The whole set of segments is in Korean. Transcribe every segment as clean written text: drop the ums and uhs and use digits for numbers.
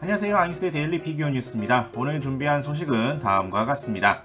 안녕하세요. 아인스테이 데일리 피규어 뉴스입니다. 오늘 준비한 소식은 다음과 같습니다.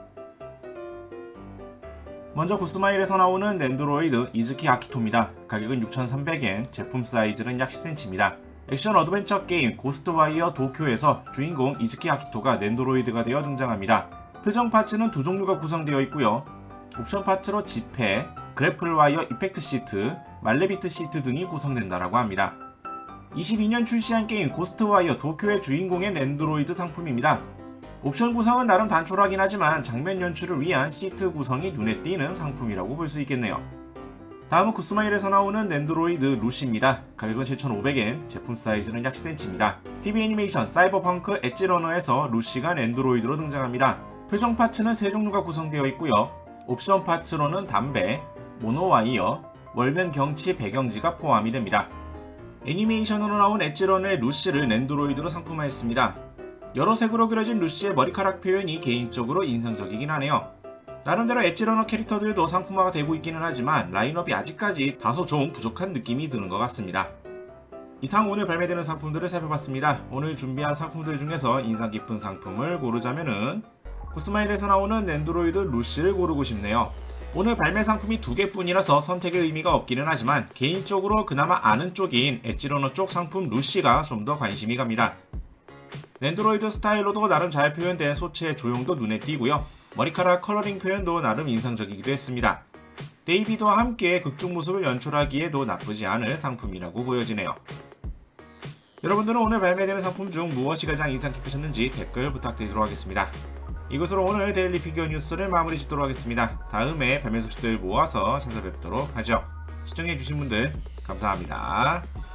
먼저 구스마일에서 나오는 넨드로이드 이즈키 아키토입니다. 가격은 6,300엔, 제품 사이즈는 약 10cm입니다. 액션 어드벤처 게임 고스트와이어 도쿄에서 주인공 이즈키 아키토가 넨드로이드가 되어 등장합니다. 표정 파츠는 두 종류가 구성되어 있고요. 옵션 파츠로 지폐, 그래플와이어 이펙트 시트, 말레비트 시트 등이 구성된다라고 합니다. 22년 출시한 게임 고스트와이어 도쿄의 주인공의 넨드로이드 상품입니다. 옵션 구성은 나름 단촐하긴 하지만 장면 연출을 위한 시트 구성이 눈에 띄는 상품이라고 볼 수 있겠네요. 다음은 구스마일에서 나오는 넨드로이드 루시입니다. 가격은 7,500엔, 제품 사이즈는 약 10cm입니다. TV 애니메이션 사이버펑크 엣지러너에서 루시가 넨드로이드로 등장합니다. 표정 파츠는 세 종류가 구성되어 있고요. 옵션 파츠로는 담배, 모노와이어, 월면 경치 배경지가 포함이 됩니다. 애니메이션으로 나온 엣지러너의 루시를 넨드로이드로 상품화했습니다. 여러 색으로 그려진 루시의 머리카락 표현이 개인적으로 인상적이긴 하네요. 나름대로 엣지러너 캐릭터들도 상품화가 되고 있기는 하지만 라인업이 아직까지 다소 좀 부족한 느낌이 드는 것 같습니다. 이상 오늘 발매되는 상품들을 살펴봤습니다. 오늘 준비한 상품들 중에서 인상 깊은 상품을 고르자면은 구스마일에서 나오는 넨드로이드 루시를 고르고 싶네요. 오늘 발매 상품이 2개뿐이라서 선택의 의미가 없기는 하지만 개인적으로 그나마 아는 쪽인 엣지러너 쪽 상품 루시가 좀 더 관심이 갑니다. 넨드로이드 스타일로도 나름 잘 표현된 소체의 조형도 눈에 띄고요. 머리카락 컬러링 표현도 나름 인상적이기도 했습니다. 데이비드와 함께 극중 모습을 연출하기에도 나쁘지 않을 상품이라고 보여지네요. 여러분들은 오늘 발매되는 상품 중 무엇이 가장 인상 깊으셨는지 댓글 부탁드리도록 하겠습니다. 이것으로 오늘 데일리 피규어 뉴스를 마무리 짓도록 하겠습니다. 다음에 발매 소식들 모아서 찾아뵙도록 하죠. 시청해주신 분들 감사합니다.